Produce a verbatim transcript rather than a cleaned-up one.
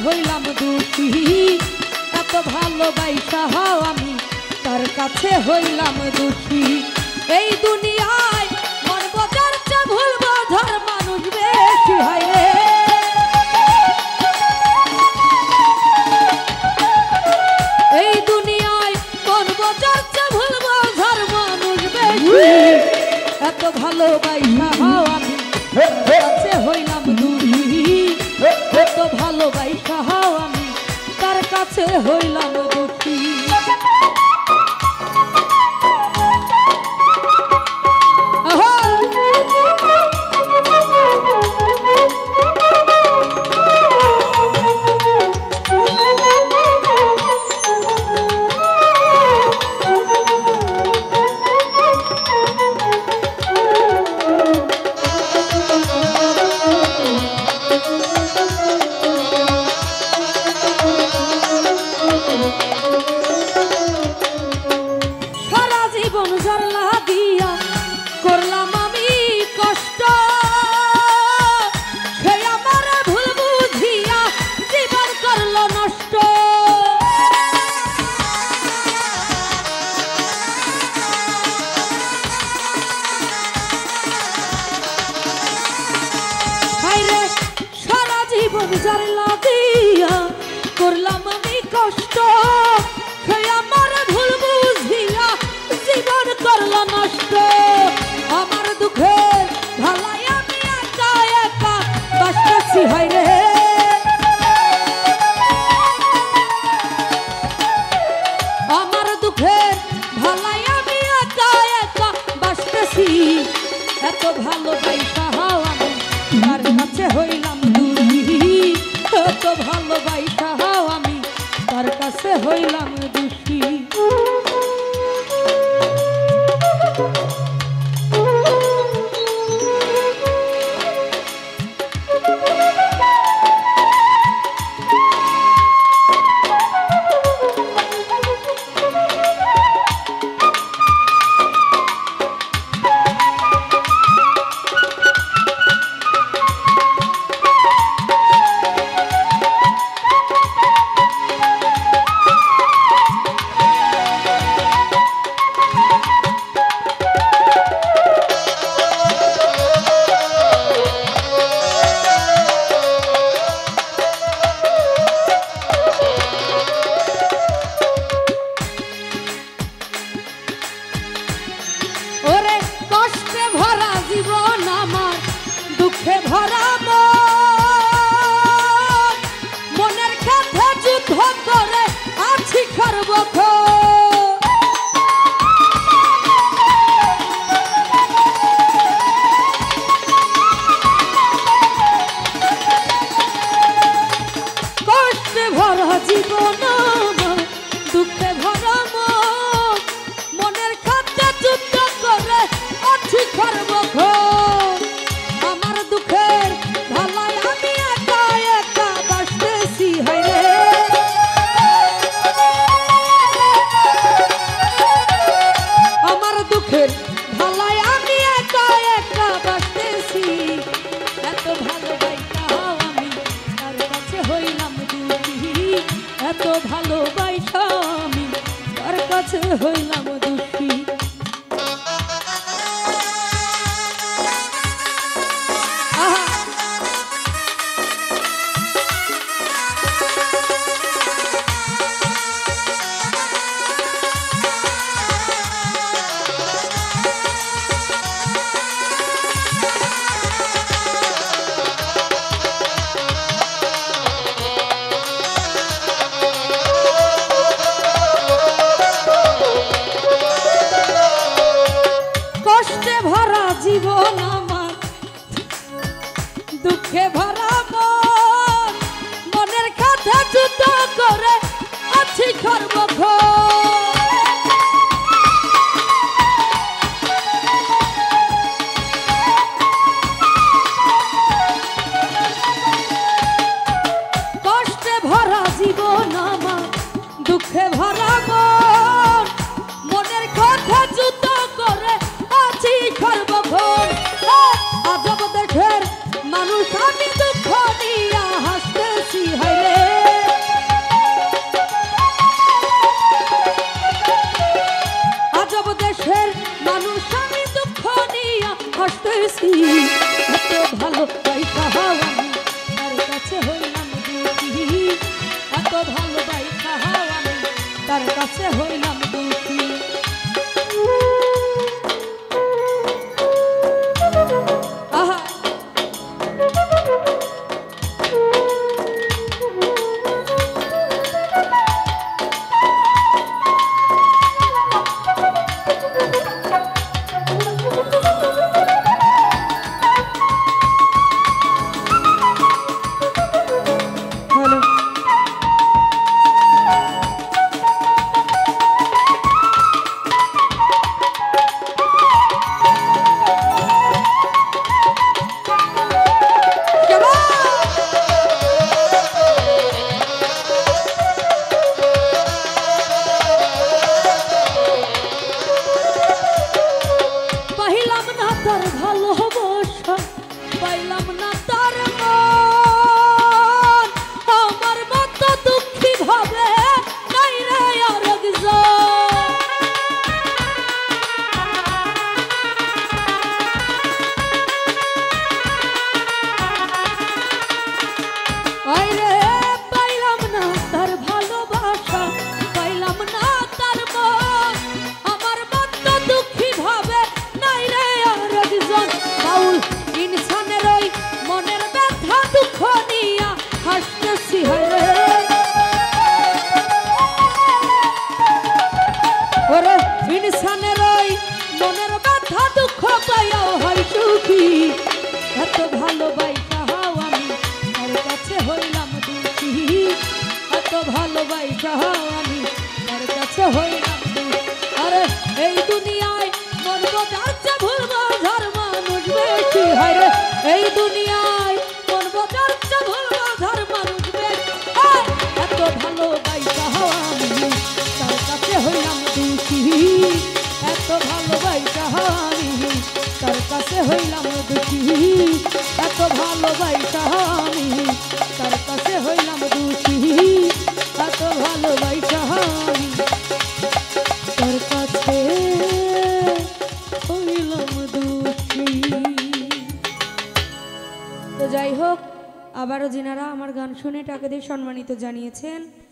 হইলাম দোষী, এত ভালোবাসা হও আমি তার কাছে হইলাম দোষী। এই দুনিয়ায় মন বোঝার চেয়ে ভুল বোঝার মানুষ বেশি হয় রে। এই দুনিয়ায় মন বোঝার চেয়ে ভুল বোঝার মানুষ বেশি, এত ভালোবাসা হও আমি কাছে হইলাম দোষী, এত ভালোবাসা হও আমি তার কাছে হইলাম দোষী। যার লাগিয়া করলাম আমি কষ্ট, সে আমার ভুল বুঝিয়া জীবন করল নষ্ট। আমার দুঃখের ভালাই আমি একা একা বাঁচতেছি হায় রে। আমার দুঃখের ভালাই আমি একা একা বাঁচতেছি, এত ভালোবাসা হও আমি তার কাছে হইলাম দোষী, এত ভালোবাসা হও আমি তার কাছে হইলাম দোষী। দুঃখে ভরা মনের কাছে যুদ্ধ করে আছি সর্বক্ষণ। কষ্টে ভরা জীবন দুঃখে ভরা মনের কাছে যুদ্ধ করে আছি সর্বক্ষণ। আমার দুঃখের ভালাই আমি একা একা বাঁচতেছি হায় রে। আমার দুঃখের ভালাই আমি একা একা বাঁচতেছি, এত ভালোবাসা হও আমি তার কাছে হইলাম দোষী, এত ভালোবাসা আমি তার কাছে হইলাম দোষী। তার কাছে হইলাম দুঃখী। আহা পাইলাম না তার মন, আমার মতো দুঃখী ভাবে নাই রে আর একজন। আইরে পাইলাম না তার ভালোবাসা, পাইলাম না তার মন, আমার মতো দুঃখী ভাবে নাই রে আর একজন। বাউল ইনসানের ওই মনের ব্যথা দুঃখ নিয়া হাসতেছি হরে, ওরে ইনসানের ওই মনের ব্যথা দুঃখ পাইয়াও হয় সুখী। এত ভালোবাসা হাও আমি তার কাছে হইলাম দুঃখী, এত ভালোবাসা হাও আমি তার কাছে হইলাম দুঃখী। আরে এই দুনিয়ায় মরবো যাচ্ছে ভুলবো ঝার মানুষ বেশি, হায়রে এই দুনিয়ায় মরবো যাচ্ছে ভুলবো ঝার মানুষ বেশি। এত ভালোবাসা হাও আমি তার কাছে হইলাম দুঃখী, এত ভালোবাসা হাও আমি তার কাছে হইলাম দুঃখী, এত ভালোবাসা হাও আমি তার কাছে হইলাম দুঃখী, এত ভালোবাসা হাও আমি তার কাছে হইলাম দুঃখী। তো যাই হোক, আবারও যিনারা আমার গান শুনে টাকা দিয়ে সম্মানিত জানিয়েছেন